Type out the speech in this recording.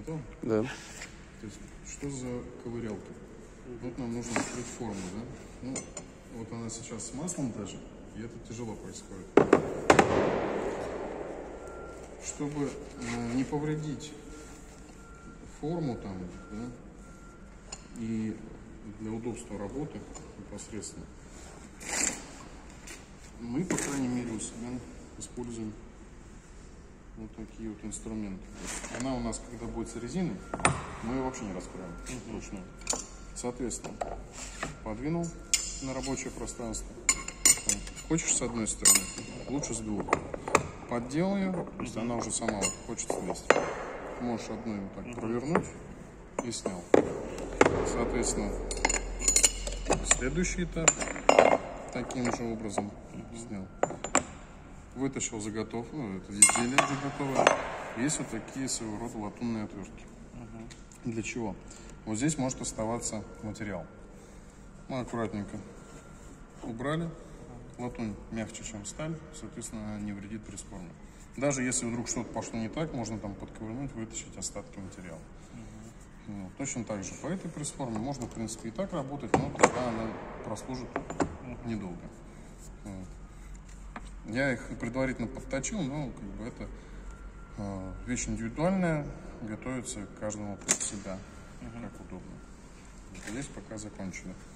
Готов? Да. То есть, что за ковырялка? Вот нам нужно открыть форму, да? Ну, вот она сейчас с маслом даже, и это тяжело происходит. Чтобы не повредить форму там, да, и для удобства работы непосредственно, мы, по крайней мере, у себя используем вот такие вот инструменты. Она у нас, когда будет с резиной, мы ее вообще не раскроем вручную. Соответственно, подвинул на рабочее пространство. Хочешь с одной стороны, лучше с двух. Поддел ее, то есть она уже сама вот хочет слезть. Можешь одну вот так провернуть и снял. Соответственно, следующий этап таким же образом снял. Вытащил заготовку, ну, это изделие уже готовое. Есть вот такие своего рода латунные отвертки. Для чего? Вот здесь может оставаться материал. Мы аккуратненько убрали. Латунь мягче, чем сталь, соответственно, не вредит пресс-форме. Даже если вдруг что-то пошло не так, можно там подковырнуть, вытащить остатки материала. Вот. Точно так же по этой пресс-форме можно, в принципе, и так работать, но тогда она прослужит недолго. Вот. Я их предварительно подточил, но как бы это вещь индивидуальная, готовится к каждому под себя, как удобно. Вот здесь пока закончено.